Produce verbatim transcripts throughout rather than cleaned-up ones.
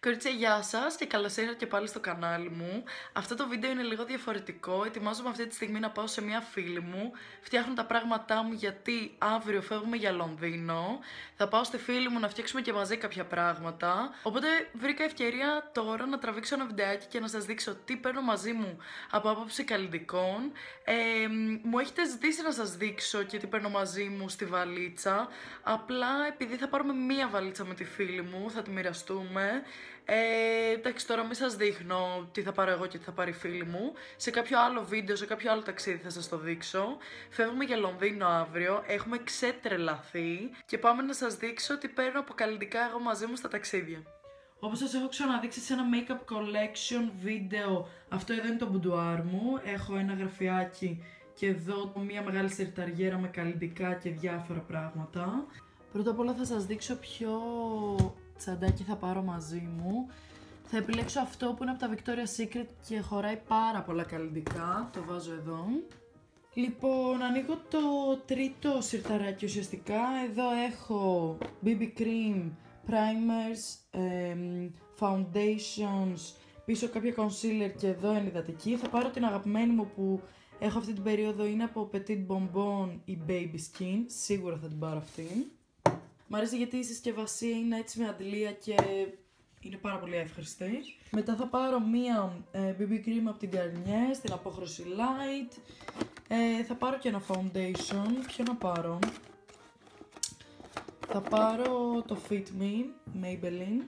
Κορίτσια, γεια σας και καλώς ήρθατε και πάλι στο κανάλι μου. Αυτό το βίντεο είναι λίγο διαφορετικό. Ετοιμάζομαι αυτή τη στιγμή να πάω σε μια φίλη μου. Φτιάχνω τα πράγματά μου γιατί αύριο φεύγουμε για Λονδίνο. Θα πάω στη φίλη μου να φτιάξουμε και μαζί κάποια πράγματα. Οπότε βρήκα ευκαιρία τώρα να τραβήξω ένα βιντεάκι και να σας δείξω τι παίρνω μαζί μου από άποψη καλλιτικών. Ε, μου έχετε ζητήσει να σας δείξω και τι παίρνω μαζί μου στη βαλίτσα. Απλά επειδή θα πάρουμε μία βαλίτσα με τη φίλη μου, θα τη μοιραστούμε. Ε, εντάξει, τώρα μην σας δείχνω τι θα πάρω εγώ και τι θα πάρει η φίλη μου. Σε κάποιο άλλο βίντεο, σε κάποιο άλλο ταξίδι θα σας το δείξω. Φεύγουμε για Λονδίνο αύριο, έχουμε ξετρελαθεί και πάμε να σας δείξω τι παίρνω από καλλιτικά εγώ μαζί μου στα ταξίδια. Όπως σας έχω ξαναδείξει σε ένα make-up collection βίντεο, αυτό εδώ είναι το μπουντουάρ μου. Έχω ένα γραφιάκι και εδώ μια μεγάλη σερταριέρα με καλλιτικά και διάφορα πράγματα. Πρώτα απ' όλα θα σας δείξω ποιο τσαντάκι θα πάρω μαζί μου. Θα επιλέξω αυτό που είναι από τα Victoria's Secret και χωράει πάρα πολλά καλλιτικά. Το βάζω εδώ. Λοιπόν, ανοίγω το τρίτο σιρταράκι ουσιαστικά. Εδώ έχω μπι μπι cream, primers, εμ, foundations, πίσω κάποια concealer και εδώ είναι υδατική. Θα πάρω την αγαπημένη μου που έχω αυτή την περίοδο, είναι από Petit Bonbon η Baby Skin. Σίγουρα θα την πάρω αυτή. Μ' αρέσει γιατί η συσκευασία είναι έτσι με αντλία και είναι πάρα πολύ εύχριστη. Μετά θα πάρω μία ε, μπι μπι cream από την Garnier στην απόχρωση light. Ε, θα πάρω και ένα foundation. Ποιο να πάρω? Θα πάρω το Fit Me, Maybelline.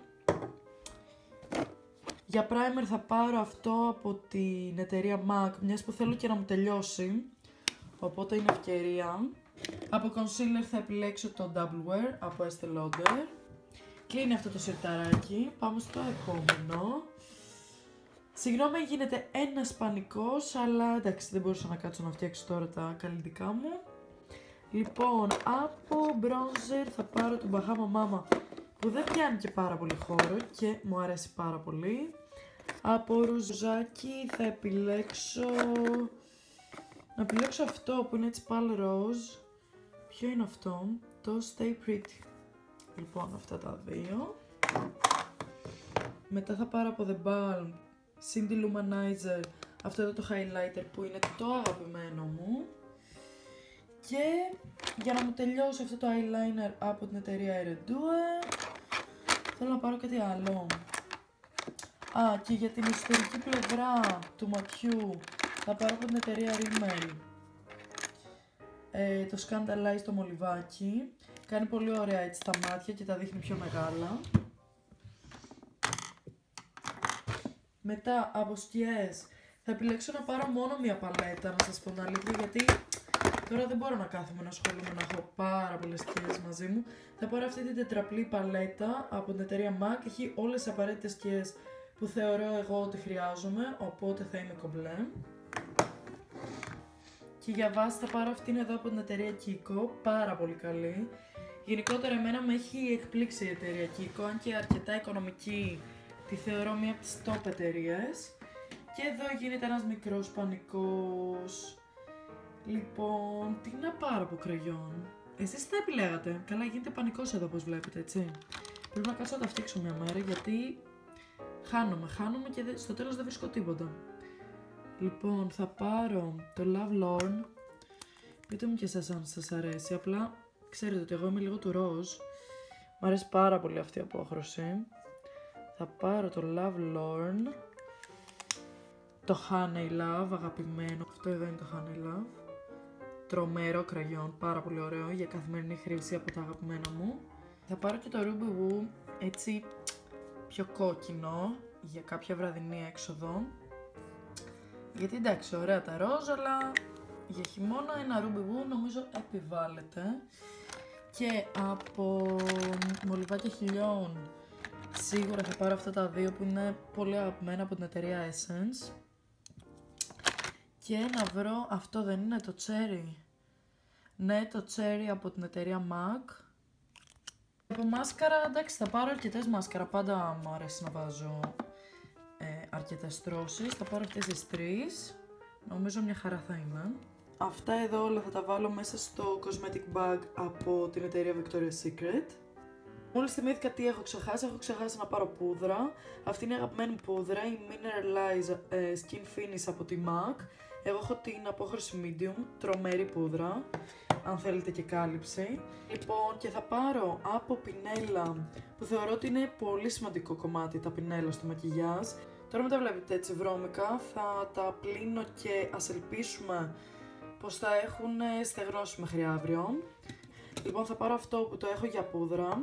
Για primer θα πάρω αυτό από την εταιρεία MAC, μιας που θέλω και να μου τελειώσει. Οπότε είναι ευκαιρία. Από concealer θα επιλέξω το Double Wear από Estee Lauder. Κλείνει αυτό το σιρταράκι. Πάμε στο επόμενο. Συγγνώμη, γίνεται ένας πανικός, αλλά εντάξει, δεν μπορούσα να κάτσω να φτιάξω τώρα τα καλλιτικά μου. Λοιπόν, από bronzer θα πάρω τον Bahama Mama που δεν πιάνει και πάρα πολύ χώρο και μου αρέσει πάρα πολύ. Από ρουζάκι θα επιλέξω... Να επιλέξω αυτό που είναι έτσι pale rose. Ποιο είναι αυτό? Το Stay Pretty. Λοιπόν, αυτά τα δύο. Μετά θα πάρω από The Balm Cindy Luminizer αυτό εδώ το highlighter που είναι το αγαπημένο μου. Και για να μου τελειώσει αυτό το eyeliner από την εταιρεία Eredue, θέλω να πάρω κάτι άλλο. Α, και για την ιστορική πλευρά του ματιού θα πάρω από την εταιρεία Rimmel ε, το Scandalize το μολυβάκι. Κάνει πολύ ωραία έτσι τα μάτια και τα δείχνει πιο μεγάλα. Μετά από σκιές θα επιλέξω να πάρω μόνο μία παλέτα, να σας πω την αλήθεια, γιατί τώρα δεν μπορώ να κάθομαι να ασχολούμαι να έχω πάρα πολλές σκιές μαζί μου. Θα πάρω αυτή την τετραπλή παλέτα από την εταιρεία MAC. Έχει όλες τις απαραίτητες σκιές που θεωρώ εγώ ότι χρειάζομαι, οπότε θα είμαι κομπλέ. Και για βάση θα πάρω αυτήν εδώ από την εταιρεία Kiko, πάρα πολύ καλή. Γενικότερα εμένα με έχει εκπλήξει η εταιρεία Kiko, αν και αρκετά οικονομική, τη θεωρώ μία από τις top εταιρείες. Και εδώ γίνεται ένας μικρός πανικός. Λοιπόν, τι να πάρω από κραγιόν? Εσείς τι θα επιλέγατε? Καλά, γίνεται πανικός εδώ όπως βλέπετε, έτσι. Πρέπει να κάτσω να τα φτιάξω μια μέρα γιατί χάνομαι, χάνομαι και στο τέλος δεν βρίσκω τίποτα. Λοιπόν, θα πάρω το Love Lorne. Πείτε μου και εσάς αν σας αρέσει. Απλά ξέρετε ότι εγώ είμαι λίγο του ροζ. Μ' αρέσει πάρα πολύ αυτή η απόχρωση. Θα πάρω το Love Lorne. Το Honey Love, αγαπημένο. Αυτό εδώ είναι το Honey Love. Τρομερό κραγιόν, πάρα πολύ ωραίο για καθημερινή χρήση, από τα αγαπημένα μου. Θα πάρω και το Ruby Woo, έτσι πιο κόκκινο, για κάποια βραδινή έξοδο. Γιατί εντάξει, ωραία τα ροζ, αλλά για χειμώνα ένα Ruby Woo νομίζω επιβάλλεται. Και από μολυβάκια χιλιών σίγουρα θα πάρω αυτά τα δύο που είναι πολύ αγαπημένα από την εταιρεία Essence. Και να βρω, αυτό δεν είναι το Cherry? Ναι, το Cherry από την εταιρεία MAC. Από μάσκαρα, εντάξει, θα πάρω αρκετές μάσκαρα, πάντα μου αρέσει να βάζω ε, αρκετές στρώσεις. Θα πάρω αυτές τις τρεις, νομίζω μια χαρά θα είναι. Αυτά εδώ όλα θα τα βάλω μέσα στο cosmetic bag από την εταιρεία Victoria's Secret. Μόλις θυμήθηκα τι έχω ξεχάσει, έχω ξεχάσει να πάρω πούδρα. Αυτή είναι η αγαπημένη μου πούδρα, η Mineralize ε, Skin Finish από τη MAC. Εγώ έχω την απόχρωση medium, τρομερή πούδρα, αν θέλετε και κάλυψη. Λοιπόν, και θα πάρω από πινέλα, που θεωρώ ότι είναι πολύ σημαντικό κομμάτι τα πινέλα στο μακιγιάζ. Τώρα με τα βλέπετε έτσι βρώμικα, θα τα πλύνω και ας ελπίσουμε πως θα έχουν στεγνώσει μέχρι αύριο. Λοιπόν, θα πάρω αυτό που το έχω για πούδρα.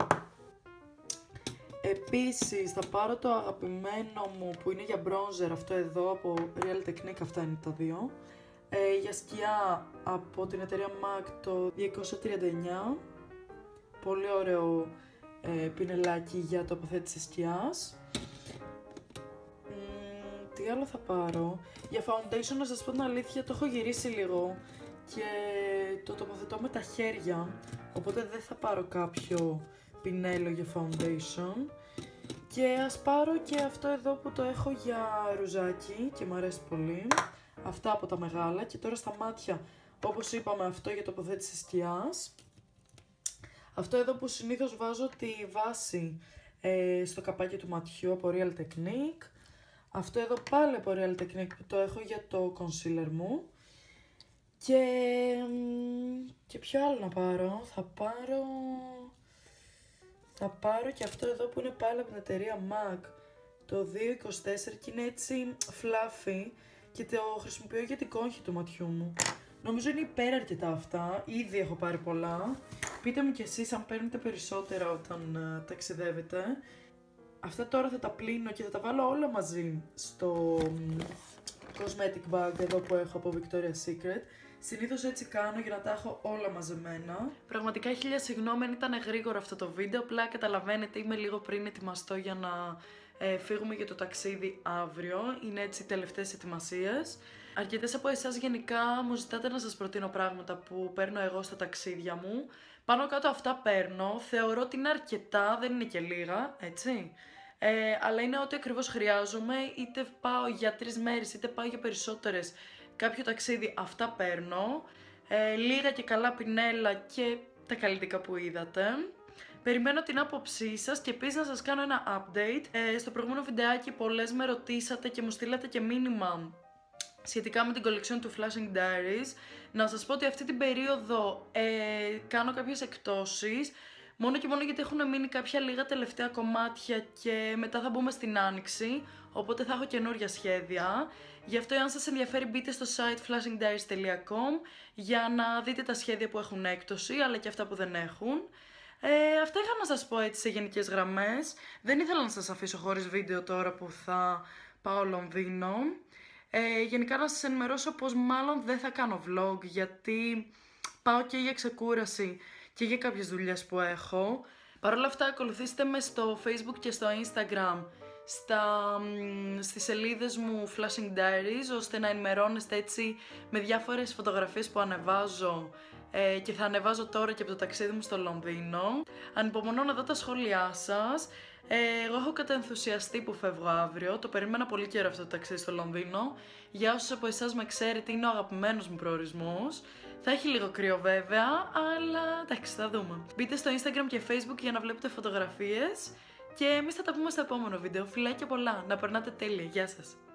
Επίσης θα πάρω το αγαπημένο μου που είναι για bronzer, αυτό εδώ από Real Technique, αυτά είναι τα δύο. Ε, για σκιά από την εταιρεία MAC το διακόσια τριάντα εννιά. Πολύ ωραίο ε, πινελάκι για τοποθέτηση σκιάς. Mm, τι άλλο θα πάρω? Για foundation, να σας πω την αλήθεια, το έχω γυρίσει λίγο και το τοποθετώ με τα χέρια, οπότε δεν θα πάρω κάποιο πινέλο για foundation. Και ας πάρω και αυτό εδώ που το έχω για ρουζάκι και μου αρέσει πολύ. Αυτά από τα μεγάλα. Και τώρα στα μάτια, όπως είπαμε, αυτό για τοποθέτηση σκιάς. Αυτό εδώ που συνήθως βάζω τη βάση ε, στο καπάκι του ματιού από Real Technique. Αυτό εδώ πάλι από Real Technique που το έχω για το concealer μου. Και, και ποιο άλλο να πάρω? Θα πάρω... Θα πάρω και αυτό εδώ που είναι πάλι από την εταιρεία MAC, το δύο είκοσι τέσσερα, και είναι έτσι fluffy και το χρησιμοποιώ για την κόγχη του ματιού μου. Νομίζω είναι υπέρα αρκετά αυτά, ήδη έχω πάρει πολλά. Πείτε μου κι εσείς αν παίρνετε περισσότερα όταν uh, ταξιδεύετε. Αυτά τώρα θα τα πλύνω και θα τα βάλω όλα μαζί στο um, cosmetic bag εδώ που έχω από Victoria's Secret. Συνήθως έτσι κάνω για να τα έχω όλα μαζεμένα. Πραγματικά χίλια συγγνώμη αν ήταν γρήγορο αυτό το βίντεο, απλά καταλαβαίνετε είμαι λίγο πριν ετοιμαστώ για να ε, φύγουμε για το ταξίδι αύριο. Είναι έτσι οι τελευταίες ετοιμασίες. Αρκετές από εσάς γενικά μου ζητάτε να σας προτείνω πράγματα που παίρνω εγώ στα ταξίδια μου. Πάνω κάτω αυτά παίρνω, θεωρώ ότι είναι αρκετά, δεν είναι και λίγα, έτσι. Ε, αλλά είναι ό,τι ακριβώς χρειάζομαι, είτε πάω για τρεις μέρες είτε πάω για περισσότερες. Κάποιο ταξίδι, αυτά παίρνω, ε, λίγα και καλά πινέλα και τα καλλιτικά που είδατε. Περιμένω την άποψή σας και επίσης να σας κάνω ένα update. Ε, στο προηγούμενο βιντεάκι πολλές με ρωτήσατε και μου στείλατε και μήνυμα σχετικά με την collection του Flashing Diaries. Να σας πω ότι αυτή την περίοδο ε, κάνω κάποιες εκπτώσεις, μόνο και μόνο γιατί έχουν μείνει κάποια λίγα τελευταία κομμάτια και μετά θα μπούμε στην άνοιξη, οπότε θα έχω καινούρια σχέδια. Γι' αυτό αν σας ενδιαφέρει μπείτε στο site flashing diaries τελεία com για να δείτε τα σχέδια που έχουν έκπτωση, αλλά και αυτά που δεν έχουν. Ε, αυτά είχα να σας πω έτσι σε γενικές γραμμές. Δεν ήθελα να σας αφήσω χωρίς βίντεο τώρα που θα πάω Λονδίνο. Ε, γενικά να σας ενημερώσω πως μάλλον δεν θα κάνω vlog, γιατί πάω και για ξεκούραση και για κάποιες δουλειές που έχω. Παρ' όλα αυτά ακολουθήστε με στο Facebook και στο Instagram, στα, στις σελίδες μου Flashing Diaries, ώστε να ενημερώνεστε έτσι με διάφορες φωτογραφίες που ανεβάζω ε, και θα ανεβάζω τώρα και από το ταξίδι μου στο Λονδίνο. Ανυπομονώ να δω τα σχόλιά σας. Ε, εγώ έχω καταενθουσιαστεί που φεύγω αύριο, το περίμενα πολύ καιρό αυτό το ταξίδι στο Λονδίνο. Για όσους από εσάς με ξέρετε, είναι ο αγαπημένος μου προορισμός. Θα έχει λίγο κρύο βέβαια, αλλά εντάξει, θα δούμε. Μπείτε στο Instagram και Facebook για να βλέπετε φωτογραφίες και εμείς θα τα πούμε στο επόμενο βίντεο. Φιλάκια πολλά, να περνάτε τέλεια, γεια σας!